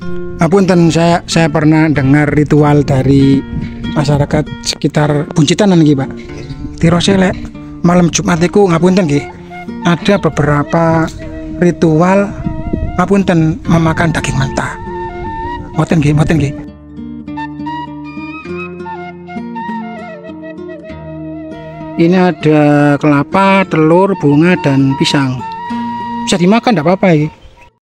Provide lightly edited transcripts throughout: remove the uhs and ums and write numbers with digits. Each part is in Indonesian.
Apunten, saya pernah dengar ritual dari masyarakat sekitar Buncitan niki, Pak. Tirose lek malam Jumat iku ngapunten nggih. Ada beberapa ritual ngapunten memakan daging mentah. Mboten nggih, mboten nggih. Ini ada kelapa, telur, bunga, dan pisang. Bisa dimakan, tidak apa-apa ya.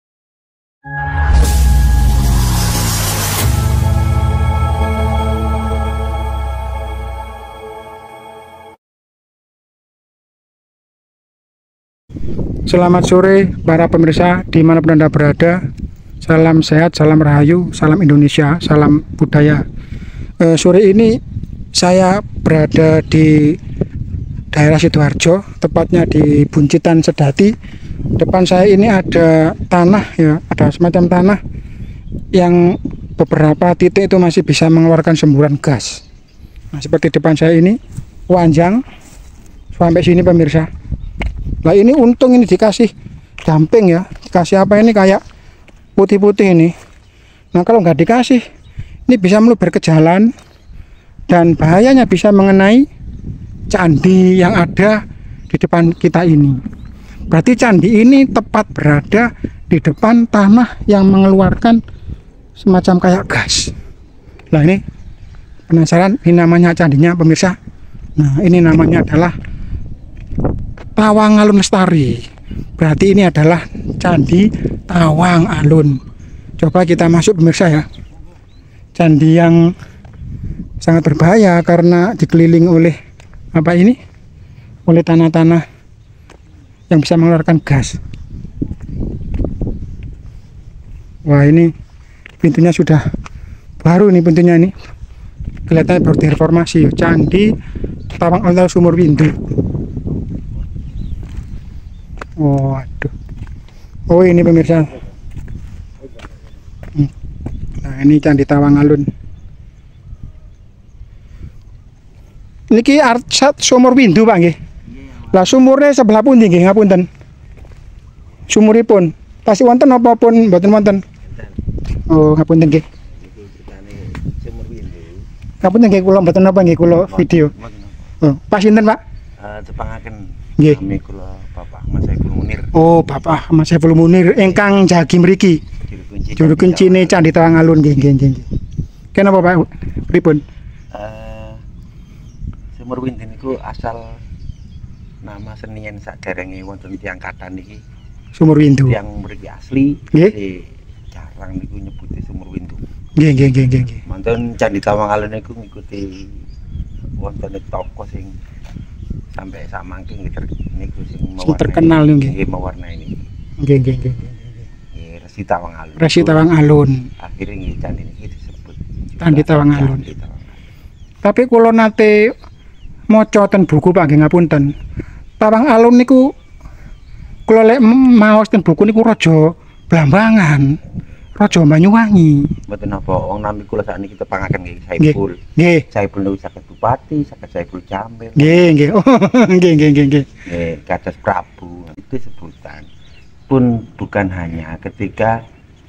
Selamat sore para pemirsa dimanapun Anda berada. Salam sehat, salam rahayu, salam Indonesia, salam budaya. Sore ini saya berada di daerah Sidoarjo, tepatnya di Buncitan Sedati. Depan saya ini ada tanah ya, ada semacam tanah yang beberapa titik itu masih bisa mengeluarkan semburan gas. Nah, seperti depan saya ini, wanjang sampai sini pemirsa. Nah, ini untung ini dikasih damping ya, dikasih apa ini kayak putih-putih ini. Nah, kalau nggak dikasih, ini bisa meluber ke jalan dan bahayanya bisa mengenai candi yang ada di depan kita ini. Berarti candi ini tepat berada di depan tanah yang mengeluarkan semacam kayak gas. Nah, ini penasaran ini namanya candinya pemirsa. Nah, ini namanya adalah Tawang Alun Lestari. Berarti ini adalah candi Tawang Alun. Coba kita masuk pemirsa ya. Candi yang sangat berbahaya karena dikelilingi oleh apa ini? Oleh tanah-tanah yang bisa mengeluarkan gas. Wah, ini pintunya sudah baru nih, pintunya ini kelihatannya baru direformasi. Candi Tawang Alun Sumur Windu. Oh, aduh. Oh, ini pemirsa. Nah, ini Candi Tawang Alun. Niki Arsat Sumur Windu, Pak nggih. Lah sumurnya sebelah pundi nggih ngapunten? Sumuripun tasih wonten apa pun mboten wonten? Oh, ngapunten nggih. Sumur Windu. Ngapunten nggih kula mboten napa nggih kula video. Oh, pas sinten, Pak? Tepangaken. Nggih. Kami kula Bapak Mas Saiful Munir. Oh, Bapak Mas Saiful Munir ingkang jagi mriki. Juru kuncine Candi Tawang Alun nggih, nggih, nggih. Kenapa, Pak? Pripun? Sumur Windu niku asal nama senian saderenge wonten tiyang kathah niki. Sumur Windu. Yang mriki asli, nggih. Jarang niku nyebuti Sumur Windu. Nggih, nggih, nggih, nggih. Wonten Candi Tawang Alun niku ngikuti wonten tokoh sing sampai samangke niku sing terkenal nggih. Nggih, mewarnai ini. Nggih, nggih, nggih. Nggih, Resi Tawang Alun. Resi Tawang Alun. Akhirnya nggih candi niki disebut Candi Tawang Alun. Tapi kula nate maca ten buku Pak nggih ngapunten. Tawang Alun niku kula lek maos ten buku niku raja Blambangan, raja Banyuwangi. Mboten napa wong nami kula sakniki tepangaken nggih Saiful. Nggih. Saiful niku saged bupati, saged Saiful Jamil. Nggih, nggih. Oh, nggih, nggih, nggih, nggih. Nggih, kados Prabu. Itu sebutan. Pun bukan hanya ketika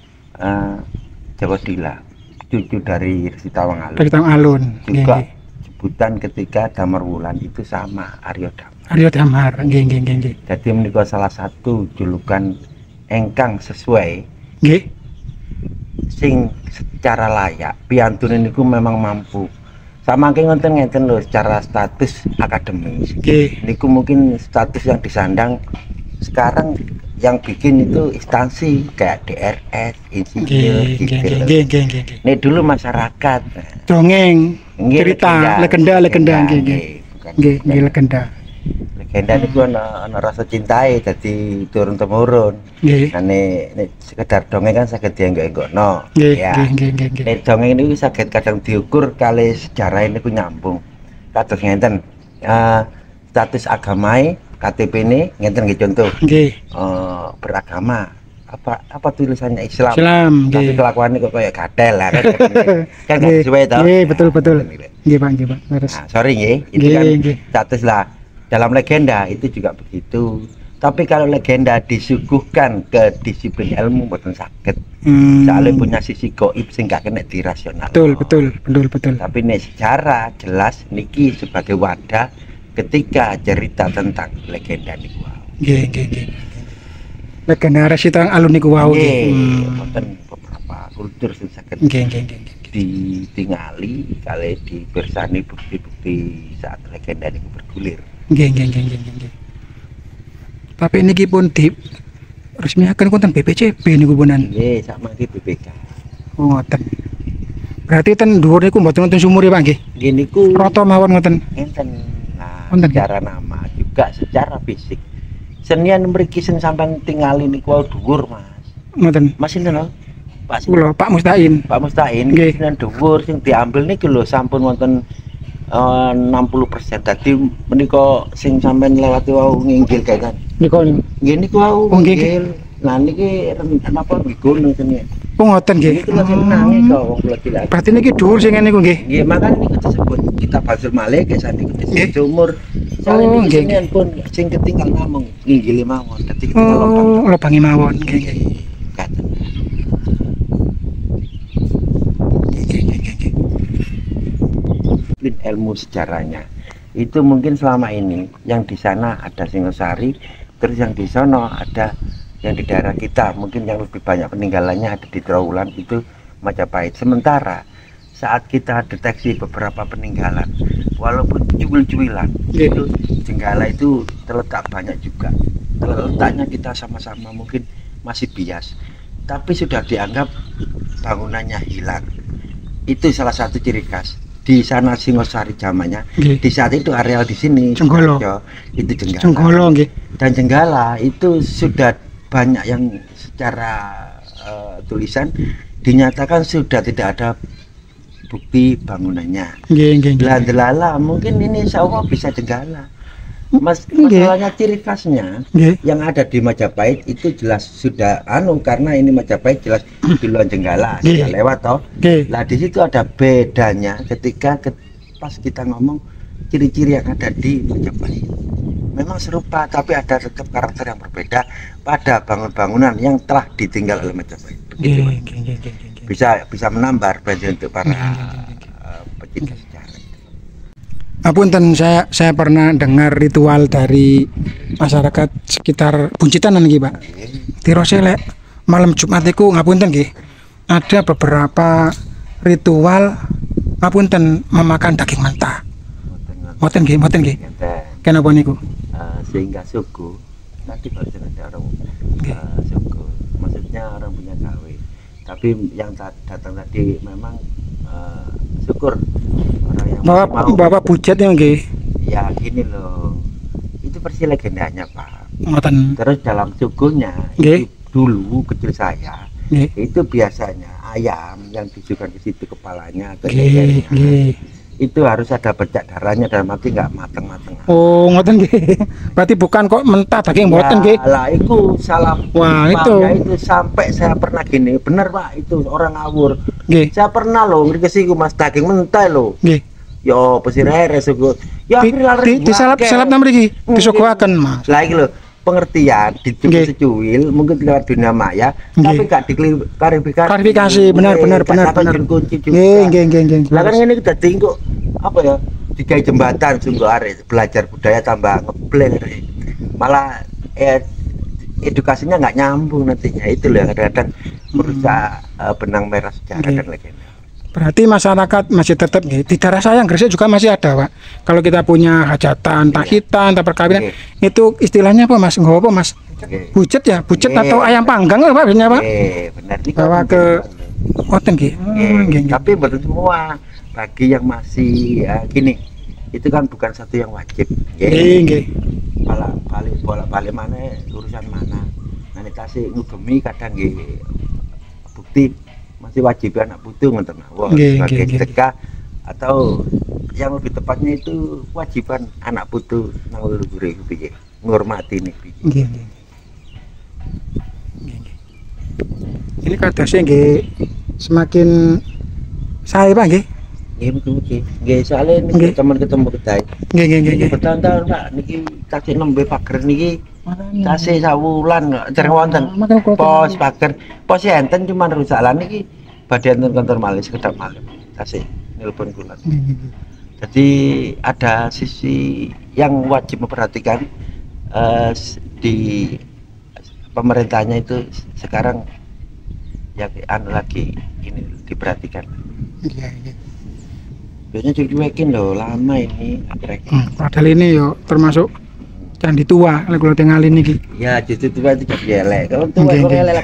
Jawa Dila, cucu dari Resi Tawang Alun. Dari Tawang Alun. Juga nggih. Sebutan ketika Damar Wulan itu sama Aryo Damar. Aryo Damar, nggih, nggih, nggih, nggih. Jadi menika salah satu julukan engkang sesuai Nggih. sing secara layak piantune niku memang mampu. Samangke ngoten ngeten lho secara status akademis. Nggih. Niku mungkin status yang disandang sekarang yang bikin itu instansi kayak DRS, insinyur, gitu. Nggih. Nih dulu masyarakat. Dongeng, Nggih, cerita, legenda, nggih, nggih. Nggih, legenda. Legenda niku ana rasa cintai dadi turun temurun. Nggih. Nah nek sekedar dongeng kan saged dienggok-enggokno. Nggih, Ya. nggih. Nek dongeng niku saged kadang diukur kali sejarah niku nyambung. Kados ngenten. Status agamae KTP-ne ngenten nggih contoh. Nggih. Beragama apa tulisannya Islam. Tapi nggih. kelakuannya kok kayak gatel lah kan. Kan gak sesuai toh. Nggih, betul. Nggih, Pak, nggih, Pak. Nah, sorry nggih, itu kan status lah. Dalam legenda itu juga begitu. Tapi kalau legenda disuguhkan ke disiplin ilmu mboten saged. Hmm. Soalnya punya sisi goib sing gak kena dirasional. Betul. Tapi nek sejarah jelas niki sebagai wadah ketika cerita tentang legenda niku. Nggih. Legenda Resita alun niku wau. Wonten beberapa kultur sing saged Nggih. ditingali kali dibersani bukti-bukti saat legenda niku bergulir. Nggih. Tapi niki pun di resmiaken wonten BPCB niku punan. Nggih, sama iki BPK. Oh, ngoten. Berarti ten dhuwur niku mboten wonten sumur ya, Pak nggih? Nggih niku Rata mawon ngoten. enten. Nah, Wonten, secara nama juga secara fisik. Senian mriki sing sampean tingali niku wau dhuwur, Mas. Ngoten. Mas sinten lho? Pak Kula Pak Mustain. Pak Mustain Nggih. senian dhuwur sing diambil niki lho sampun wonten 60%. Dadi menika sing sampean lewati wau nginggil kan. Niku. Nggih niku wau Oh, nggih, nginggil. Nah niki napa nggih gunung senian. Oh, ngoten nggih. Niku lho sing nangi kok wong kula cilik. Berarti niki dhuwur sing ngene niku nggih. Nggih, makanya niku disebut kita Basul Malik ke sandi Nggih. sumur. Oh, Soalnya niki nggih, senian pun sing ketinggal namung nginggili mawon. Dadi ketinggal lopang. Oh, lobangi mawon. Nggih. Katen. Ilmu sejarahnya itu mungkin selama ini yang di sana ada Singosari, terus yang di sono ada yang di daerah kita mungkin yang lebih banyak peninggalannya ada di Trowulan itu Majapahit. Sementara saat kita deteksi beberapa peninggalan walaupun cuwil-cuwilan itu Jenggala itu terletak banyak juga, letaknya kita sama-sama mungkin masih bias, tapi sudah dianggap bangunannya hilang. Itu salah satu ciri khas di sana Singosari zamannya. Di saat itu areal di sini Jenggala. itu Jenggala. Jenggala nggih. Dan Jenggala itu sudah banyak yang secara tulisan dinyatakan sudah tidak ada bukti bangunannya. Nggih. Delala mungkin ini insya Allah bisa Jenggala. Nggih. Masalahnya ciri khasnya Nggih. yang ada di Majapahit itu jelas sudah karena ini Majapahit jelas di luar Jenggala sudah lewat toh. Nggih. Lah di situ ada bedanya ketika pas kita ngomong ciri-ciri yang ada di Majapahit. Memang serupa tapi ada tetap karakter yang berbeda pada bangunan-bangunan yang telah ditinggal oleh Majapahit. Begitu, Mas. Nggih. Bisa menambah referensi untuk para pecinta sejarah. Apunten, saya pernah dengar ritual dari masyarakat sekitar Buncitan nggih, Pak. Tirosele malam Jumat iku ngapunten nggih. Ada beberapa ritual ngapunten memakan daging mentah. Mboten nggih. Kenapa niku? Sehingga suku nanti baru ada orang suku, maksudnya orang punya gawe. Tapi yang datang tadi memang syukur orang yang bawa bujet ya nggih. Ya gini loh, itu persis legendanya Pak. Ngoten. Terus dalam sukunya Nggih. itu dulu kecil saya Nggih. itu biasanya ayam yang disuguhkan ke situ kepalanya atau Nggih. lehernya itu harus ada bercak darahnya dalam arti nggak mateng-mateng. Oh, ngoten nggih. Berarti bukan kok mentah daging mboten nggih. Lah itu salah. Wah, Pak, itu. ya itu sampai saya pernah gini, bener Pak, itu orang ngawur. Nggih. Saya pernah loh ngerti ku Mas daging mentah loh. Nggih. Yo pesirere suku. Ya Disalap nang mriki, disuguhaken, Mas. Lah iki lho, pengertian Nggih. dicuwil mungkin lewat dunia maya, tapi gak diklarifikasi. Klarifikasi benar. Nggih. Lah kan ngene iki dadi kok apa ya? Digawe jembatan sungguh arek belajar budaya tambah ngebleng arek. Malah edukasinya nggak nyambung nantinya. Itu loh yang kadang-kadang merusak benang merah sejarah dan legenda. Berarti masyarakat masih tetap nggih. Di daerah saya Gresik juga masih ada, Pak. Kalau kita punya hajatan, tahitan, atau perkawinan, itu istilahnya apa, Mas? Nggak apa, Mas? Bujet ya, bujet atau ayam panggang lah, Pak, biasanya, Pak. Benar nih. Bawa ke Oten nggih. Tapi betul semua bagi yang masih gini. Itu kan bukan satu yang wajib. Nggih. Bolak-balik mana urusan mana. Nanti kasih ngugemi kadang nggih bukti masih wajib anak putu ngoten mawon sebagai sedekah atau yang lebih tepatnya itu kewajiban anak putu nang leluhure piye ngurmati nih piye. Nggih. Ini kadasnya nggih semakin saya Pak nggih. Nggih mugi-mugi. Nggih soalnya niki teman ketemu kedai. Nggih. Bertahun-tahun Pak niki kasih nembe pager niki Tasih sawulan kok jarang wonten. Pos pager, pos enten cuman rusak lan iki badhe enten kantor malih sekedap malih. Tasih nelpon kula. Jadi ada sisi yang wajib memperhatikan di pemerintahnya itu sekarang yang lagi ini diperhatikan. Iya. Biasanya dicuekin loh, lama ini padahal ini yo termasuk candi tua kalau tinggal ini ki. Ya justru tua itu jadi elek. Kalau tua kok elek.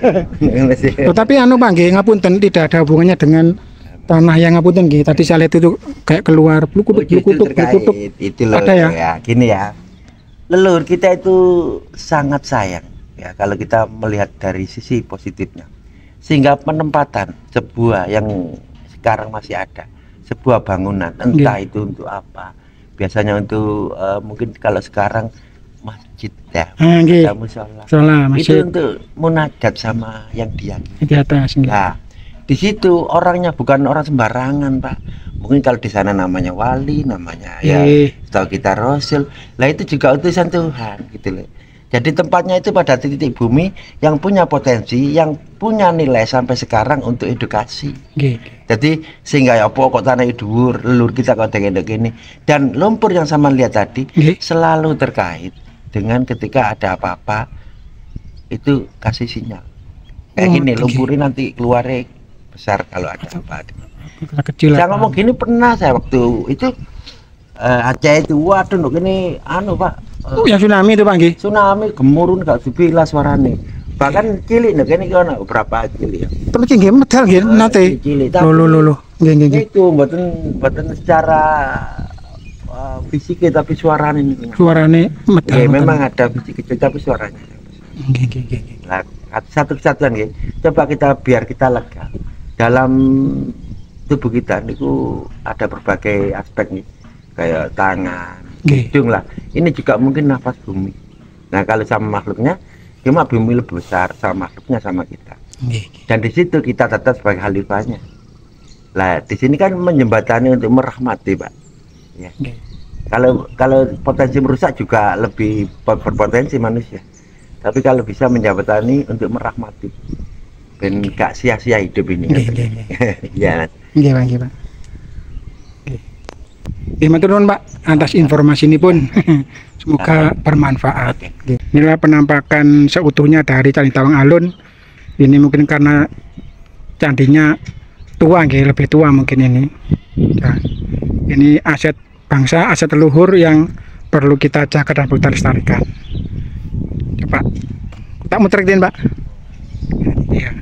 Tapi anu Pak nggih ngapunten, tidak ada hubungannya dengan tanah yang ngapunten nggih. Tadi saya lihat itu kayak keluar blukutuk. Itu loh, ada ya? Gini ya. Leluhur kita itu sangat sayang ya kalau kita melihat dari sisi positifnya. Sehingga penempatan sebuah yang sekarang masih ada, sebuah bangunan, entah itu untuk apa. Biasanya untuk mungkin kalau sekarang masjid ya, ada musola. Itu untuk munajat sama yang diyakini di atas. Nah, di situ orangnya bukan orang sembarangan, Pak. Mungkin kalau di sana namanya wali, namanya ya tahu kita rasul. Lah itu juga utusan Tuhan gitu loh. Jadi tempatnya itu pada titik bumi yang punya potensi, yang punya nilai sampai sekarang untuk edukasi. Jadi sehingga ya pokok tanah dhuwur, leluhur kita kok ndek ini. Dan lumpur yang sama lihat tadi selalu terkait dengan ketika ada apa-apa itu kasih sinyal. Kayak gini lumpurin nanti keluarnya besar kalau ada apa. Kecil. Saya ngomong gini pernah saya waktu itu Aceh itu waduh ini anu Pak. Yang tsunami itu Pak nggih. Tsunami gemurun gak dibilas suarane. Bahkan cilik nek kene ana beberapa cilik ya. Terus nggih medal nggih nate. Lho. Nggih. Itu mboten secara fisik tapi suarane niku. Suarane medal. Ya memang ada fisik kecil tapi suaranya. Nggih. Nah, satu kesatuan nggih. Coba biar kita lega. Dalam tubuh kita niku ada berbagai aspek nih. Kayak tangan, hidung lah. Ini juga mungkin nafas bumi. Nah kalau sama makhluknya, cuma bumi lebih besar sama makhluknya sama kita. Dan di situ kita tetap sebagai khalifahnya. Lah di sini kan menjembatani untuk merahmati, Pak. Ya. Kalau potensi merusak juga lebih berpotensi manusia. Tapi kalau bisa menjembatani untuk merahmati, ben gak sia-sia hidup ini. Ya. Pak. Matur nuwun Pak atas informasi ini pun semoga bermanfaat. Inilah penampakan seutuhnya dari Candi Tawang Alun. Ini mungkin karena candinya tua, lebih tua mungkin ini. Ya. Ini aset bangsa, aset leluhur yang perlu kita jaga dan kita lestarikan. Coba kita muterin Pak. Ya.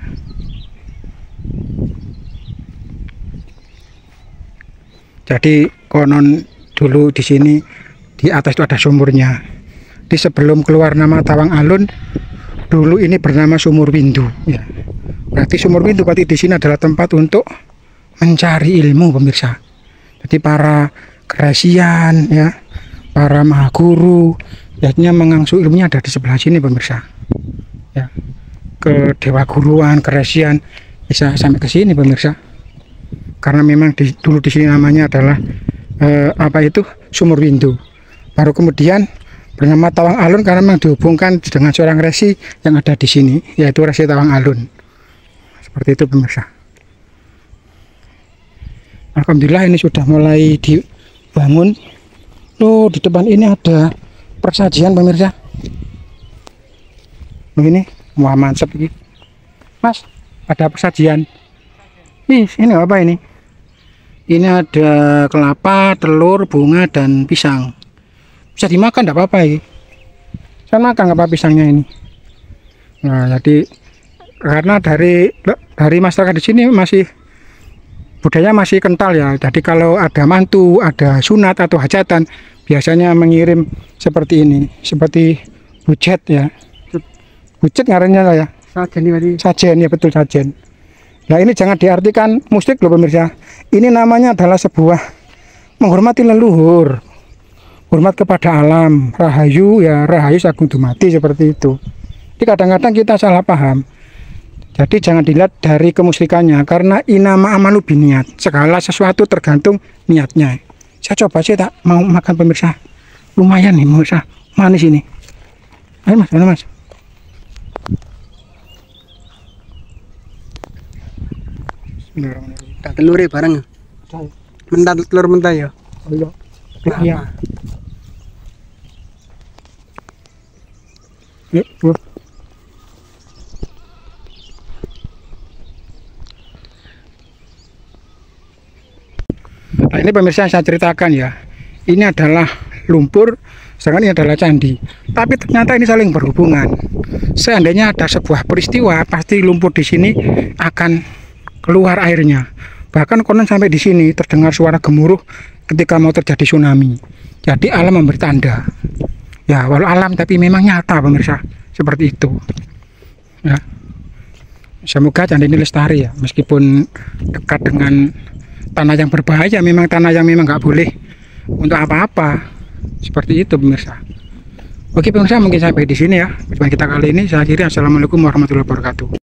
Jadi konon dulu di sini di atas itu ada sumurnya. Di sebelum keluar nama Tawang Alun, dulu ini bernama Sumur Windu. Ya. Berarti Sumur Windu berarti di sini adalah tempat untuk mencari ilmu pemirsa. Jadi para keresian, ya, para mahaguru, biasanya mengangsu ilmunya ada di sebelah sini pemirsa. Ya. Ke dewa guruan, keresian bisa sampai ke sini pemirsa. Karena memang dulu di sini namanya adalah Sumur Windu. Baru kemudian bernama Tawang Alun karena memang dihubungkan dengan seorang resi yang ada di sini, yaitu Resi Tawang Alun. Seperti itu pemirsa. Alhamdulillah ini sudah mulai dibangun. Loh, di depan ini ada persajian pemirsa. Begini, wah mantap ini. Mas, ada persajian. Ini apa ini? Ini ada kelapa, telur, bunga, dan pisang. Bisa dimakan, tidak apa-apa ini. Saya makan nggak apa pisangnya ini. Nah, jadi karena dari masyarakat di sini masih budaya masih kental ya. Jadi kalau ada mantu, ada sunat atau hajatan, biasanya mengirim seperti ini, seperti bujet ya. Bujet ngarannya lah ya. Sajen ya, betul sajen. Nah ini jangan diartikan musik loh pemirsa. Ini namanya adalah sebuah menghormati leluhur, hormat kepada alam, rahayu ya, rahayu sagung dumati, seperti itu. Jadi kadang-kadang kita salah paham. Jadi jangan dilihat dari kemusyrikannya, karena inama amalu biniat. Segala sesuatu tergantung niatnya. Saya coba sih tak mau makan pemirsa. Lumayan nih pemirsa, manis ini. Ayo mas, mana mas? Tak telur bareng. Mentah telur mentah ya. Oh iya. Iya. Yuk, Bu. Nah, ini pemirsa saya ceritakan ya. Ini adalah lumpur, sedangkan ini adalah candi. Tapi ternyata ini saling berhubungan. Seandainya ada sebuah peristiwa, pasti lumpur di sini akan keluar airnya. Bahkan konon sampai di sini terdengar suara gemuruh ketika mau terjadi tsunami. Jadi alam memberi tanda. Ya, walau alam tapi memang nyata pemirsa seperti itu. Ya. Semoga candi ini lestari ya, meskipun dekat dengan tanah yang berbahaya, memang tanah yang memang nggak boleh untuk apa-apa. Seperti itu pemirsa. Oke pemirsa, mungkin sampai di sini ya perjumpaan kita kali ini. Saya akhiri, assalamualaikum warahmatullahi wabarakatuh.